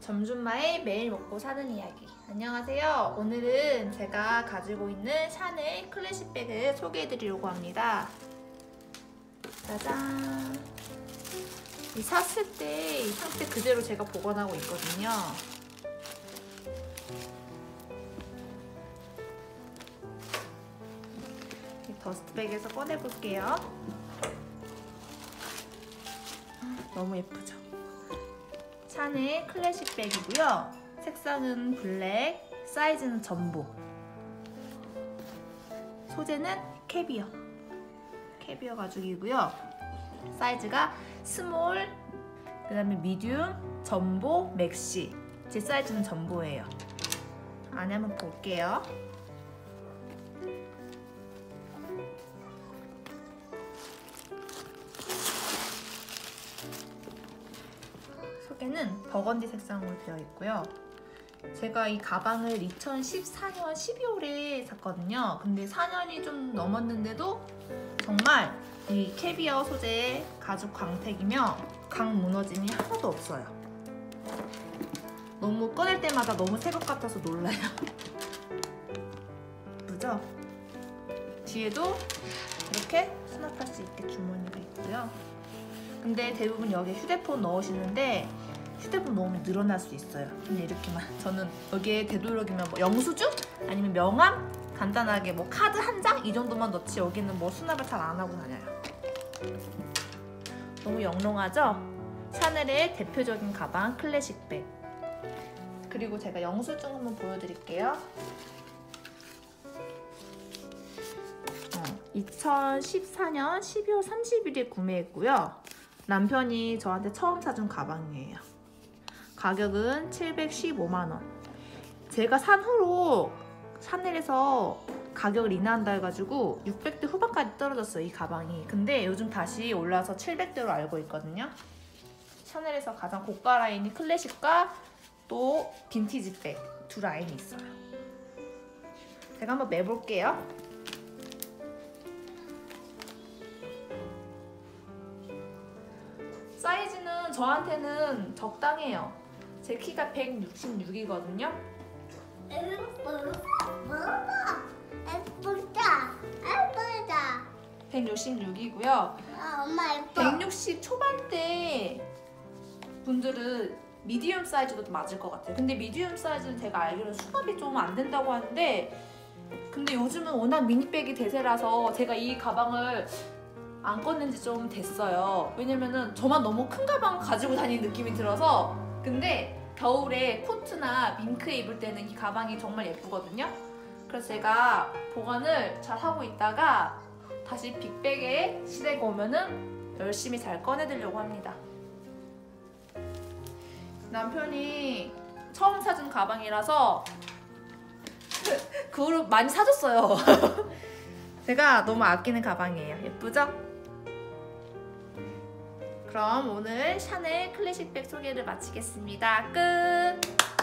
점준마의 매일 먹고 사는 이야기. 안녕하세요. 오늘은 제가 가지고 있는 샤넬 클래식 백을 소개해드리려고 합니다. 짜잔! 이 샀을 때 이 상태 그대로 제가 보관하고 있거든요. 이 더스트백에서 꺼내볼게요. 너무 예쁘죠? 샤넬 클래식 백이고요. 색상은 블랙, 사이즈는 전보. 소재는 캐비어 가죽이고요. 사이즈가 스몰, 그 다음에 미디움, 전보, 맥시. 제 사이즈는 전보예요. 안에 한번 볼게요. 속에는 버건디 색상으로 되어 있고요. 제가 이 가방을 2014년 12월에 샀거든요. 근데 4년이 좀 넘었는데도 정말 이 캐비어 소재의 가죽 광택이며 강 무너짐이 하나도 없어요. 너무 꺼낼 때마다 너무 새 것 같아서 놀라요. 예쁘죠? 뒤에도 이렇게 수납할 수 있게 주머니가 있고요. 근데 대부분 여기에 휴대폰 넣으시는데 휴대폰 넣으면 늘어날 수 있어요. 근데 이렇게만. 저는 여기에 되도록이면 뭐 영수증? 아니면 명함? 간단하게 뭐 카드 한 장? 이 정도만 넣지 여기는 뭐 수납을 잘 안 하고 다녀요. 너무 영롱하죠? 샤넬의 대표적인 가방 클래식 백. 그리고 제가 영수증 한번 보여드릴게요. 2014년 12월 30일에 구매했고요. 남편이 저한테 처음 사준 가방이에요. 가격은 715만원. 제가 산 후로 샤넬에서 가격을 인하한다 해가지고 600대 후반까지 떨어졌어요, 이 가방이. 근데 요즘 다시 올라서 700대로 알고 있거든요. 샤넬에서 가장 고가 라인이 클래식과 또 빈티지 백 두 라인이 있어요. 제가 한번 매볼게요. 사이즈는 저한테는 적당해요. 제 키가 166이거든요. 예쁘다. 166이고요. 엄마 예뻐. 160 초반대 분들은 미디움 사이즈도 맞을 것 같아요. 근데 미디움 사이즈는 제가 알기로는 수납이 좀 안 된다고 하는데, 근데 요즘은 워낙 미니백이 대세라서 제가 이 가방을 안 꺼낸 지 좀 됐어요. 왜냐면은 저만 너무 큰 가방 가지고 다니는 느낌이 들어서. 근데 겨울에 코트나 밍크에 입을 때는 이 가방이 정말 예쁘거든요. 그래서 제가 보관을 잘 하고 있다가 다시 빅백의 시대가 오면은 열심히 잘 꺼내들려고 합니다. 남편이 처음 사준 가방이라서 그 후로 많이 사줬어요. 제가 너무 아끼는 가방이에요. 예쁘죠? 그럼 오늘 샤넬 클래식 백 소개를 마치겠습니다. 끝!